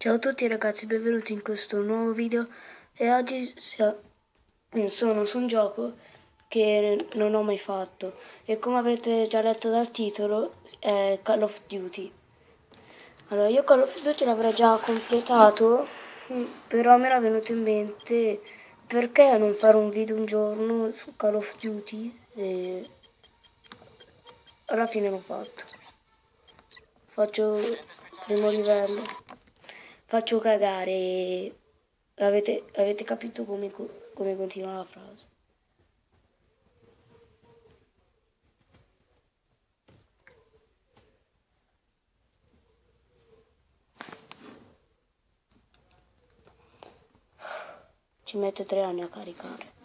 Ciao a tutti ragazzi, benvenuti in questo nuovo video e oggi sono su un gioco che non ho mai fatto e come avrete già letto dal titolo è Call of Duty. Allora io Call of Duty l'avrei già completato, però mi era venuto in mente perché non fare un video un giorno su Call of Duty e alla fine l'ho fatto. Faccio primo livello. Faccio cagare. Avete capito come continua la frase? Ci mette 3 anni a caricare.